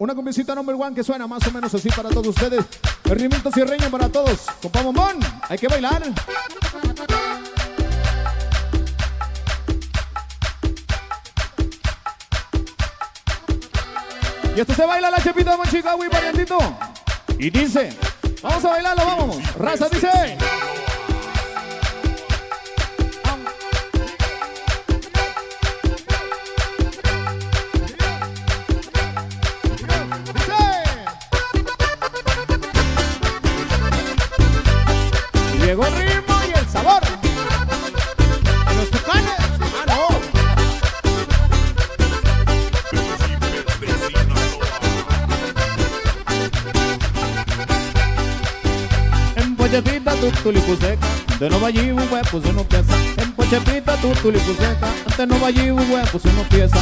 Una cumbiecita number one que suena más o menos así para todos ustedes. El ritmito cierreño para todos. Compa Bombón, hay que bailar. Y esto se baila la chepita de Monchicahui, variantito. Y dice, vamos a bailarlo, vamos. Raza dice. Llegó el ritmo y el sabor. Los tucanes. Ah, no. En Pochepita tu tulipuseca, de no allí un huevo se no piensa. En Pochepita tu tulipuseca, de no allí un huevo se no piensa.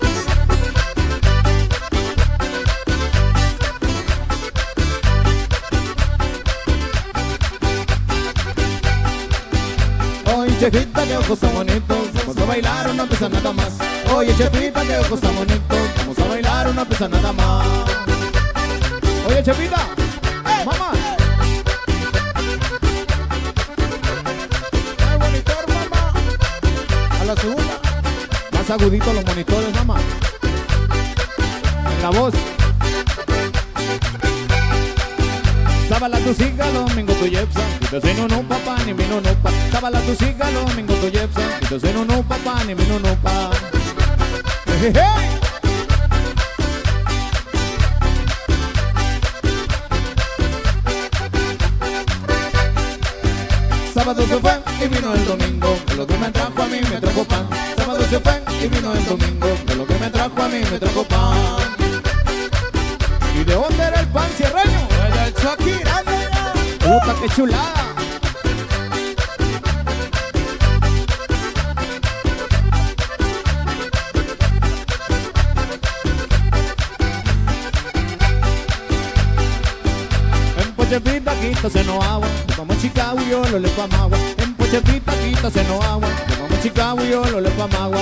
Chepita, que ojos tan bonitos, vamos a bailar, no pesa nada más. Oye, Chepita, que ojos tan bonitos, vamos a bailar, no pesa nada más. Oye, Chepita, mamá. Ay, monitor, mamá. A la segunda. Más agudito los monitores, mamá. En la voz. Sábala tu siga, domingo tu yepsa. Y te seno no papá, ni mi no pa. Sábala tu siga, domingo tu yepsa. Y te seno no papá, ni mi no pa. Hey, hey. Sábado se fue y vino el domingo. De lo que me trajo a mí me trajo pan. Sábado se fue y vino el domingo. De lo que me trajo a mí me trajo pan. ¿Y de dónde era el pan cierreño? El Shakira. ¡Puta, qué chulada! En Pochepita quítase no agua, vamos Chicago y yo lo le pamos agua. En Pochepita quítase no agua, vamos Chicago y yo lo le pamos agua.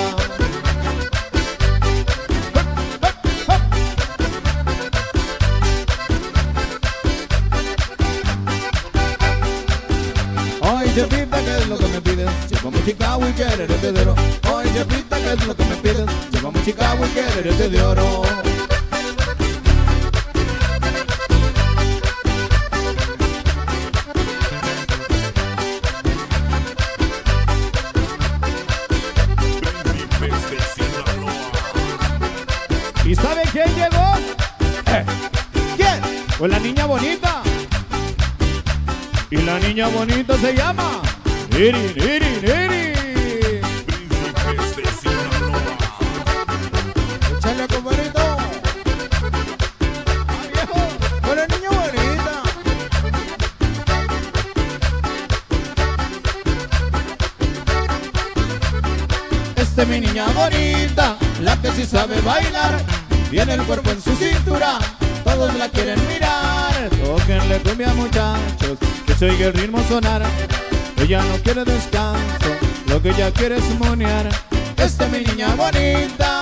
Chepita, ¿qué es lo que me pides? Llevamos Chicago y quererte de oro. Oye, Chepita, ¿qué es lo que me pides? Llevamos Chicago y quererte de oro. ¿Y sabe quién llegó? ¿Quién? Pues la niña bonita. Y la niña bonita se llama Irin, Irin, Irin. Príncipes de Sinaloa. Échale, compadrito. ¡Ah, viejo! ¡Con la niña bonita! Esta es mi niña bonita, la que sí sabe bailar. Tiene el cuerpo en su cintura, todos la quieren mirar. Tóquenle cumbia, muchachos, que se oiga el ritmo sonar. Ella no quiere descanso, lo que ella quiere es monear. Esta es mi niña bonita.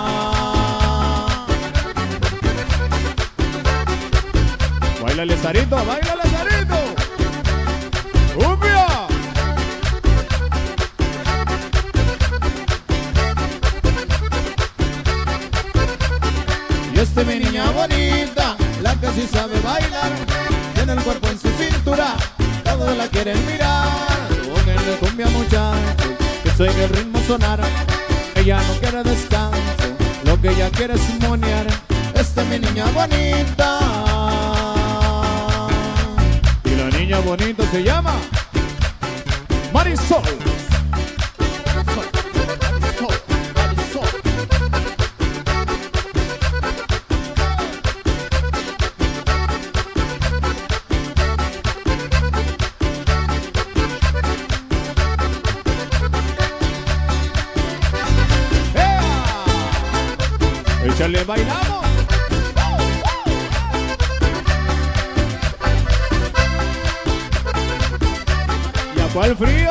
Báilale, Sarito, báilale, Sarito. ¡Cumbia! Y esta es mi niña bonita, la que sí sabe bailar. Tiene el cuerpo en su cintura, todos la quieren mirar. Pónganle cumbia, muchachos, que se oiga el ritmo sonar. Ella no quiere descanso, lo que ella quiere es monear. Esta es mi niña bonita. Y la niña bonita se llama Marisol. Échale, bailamos. ¿Y a cuál frío?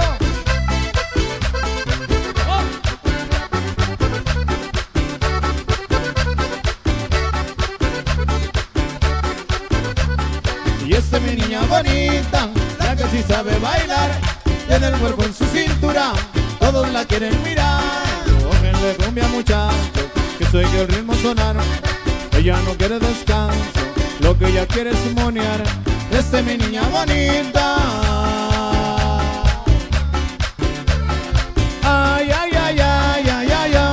bonita, la que sí sabe bailar, tiene el cuerpo en su cintura, todos la quieren mirar. Cógenle cumbia muchacho, que soy que el ritmo sonar. Ella no quiere descanso, lo que ella quiere es monear. Mi niña bonita. Ay, ay, ay, ay, ay, ay, ay.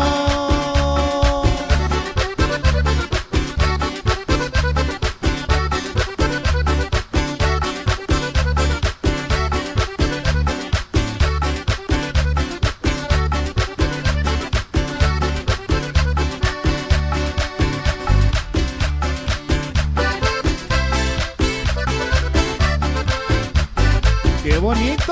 ¡Qué bonito!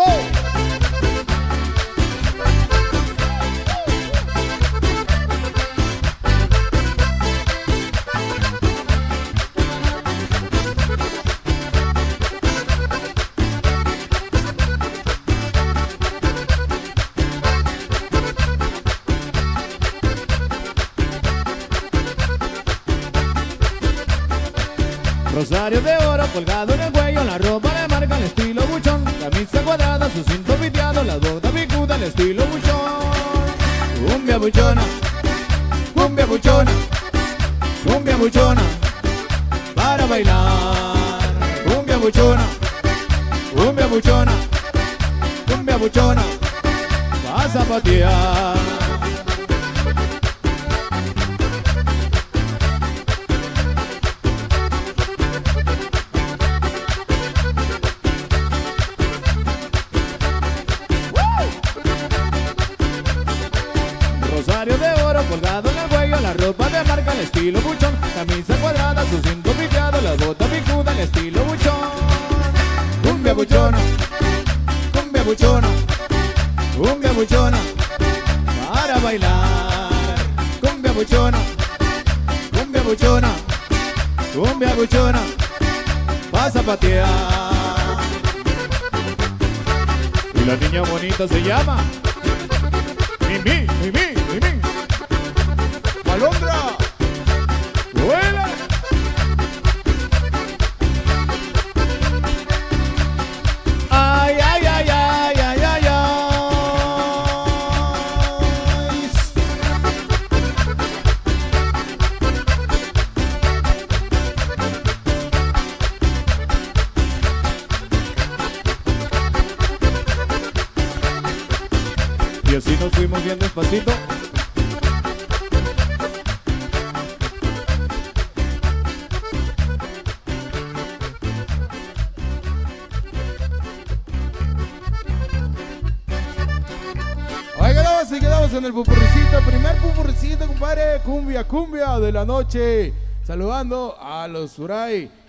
Rosario de oro colgado en el cuello, la ropa de marca al estilo buchón, camisa cuadrada, su cinto piteado, la botas picuda al estilo buchón. Cumbia buchona, cumbia buchona, cumbia buchona, para bailar. Cumbia buchona, cumbia buchona, cumbia buchona, para zapatear. Rosario de oro colgado en el cuello, la ropa de marca al estilo buchón, camisa cuadrada, su cinto piteado, la bota picuda al estilo buchón. Cumbia buchona, cumbia buchona, cumbia buchona, para bailar. Cumbia buchona, cumbia buchona, cumbia buchona, para zapatear. Y la niña bonita se llama Mimi, Mimi, Mimi. Alondra, vuela. Ay, ay, ay, ay, ay, ay, ay. Y así nos fuimos bien despacito. Así quedamos en el pupurricito, primer pupurricito, compadre, cumbia, cumbia de la noche. Saludando a los Suray